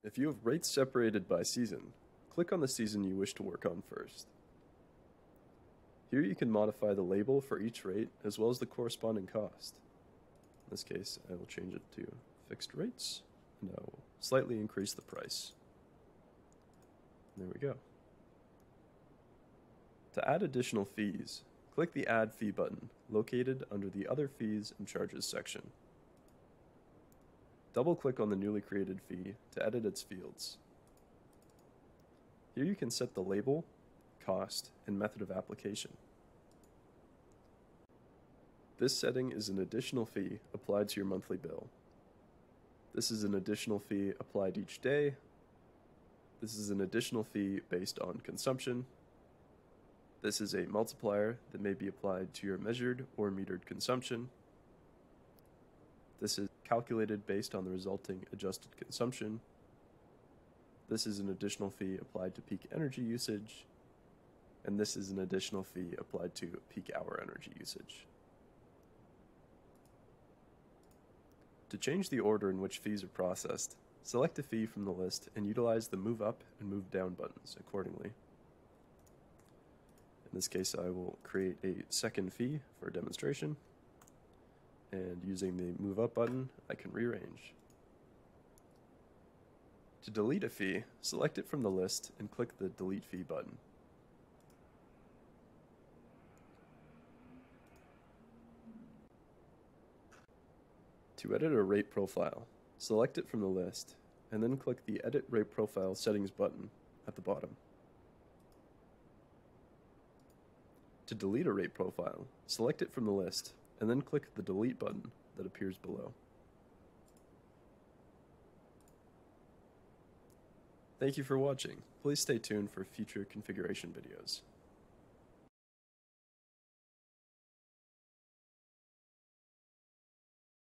If you have rates separated by season, click on the season you wish to work on first. Here you can modify the label for each rate as well as the corresponding cost. In this case, I will change it to fixed rates, and I will slightly increase the price. There we go. To add additional fees, click the Add Fee button located under the Other Fees and Charges section. Double-click on the newly created fee to edit its fields. Here you can set the label, cost, and method of application. This setting is an additional fee applied to your monthly bill. This is an additional fee applied each day. This is an additional fee based on consumption. This is a multiplier that may be applied to your measured or metered consumption. This is calculated based on the resulting adjusted consumption. This is an additional fee applied to peak energy usage. And this is an additional fee applied to peak hour energy usage. To change the order in which fees are processed, select a fee from the list and utilize the Move Up and Move Down buttons accordingly. In this case, I will create a second fee for a demonstration, and using the Move Up button, I can rearrange. To delete a fee, select it from the list and click the Delete Fee button. To edit a rate profile, select it from the list, and then click the Edit Rate Profile Settings button at the bottom. To delete a rate profile, select it from the list, and then click the Delete button that appears below. Thank you for watching. Please stay tuned for future configuration videos.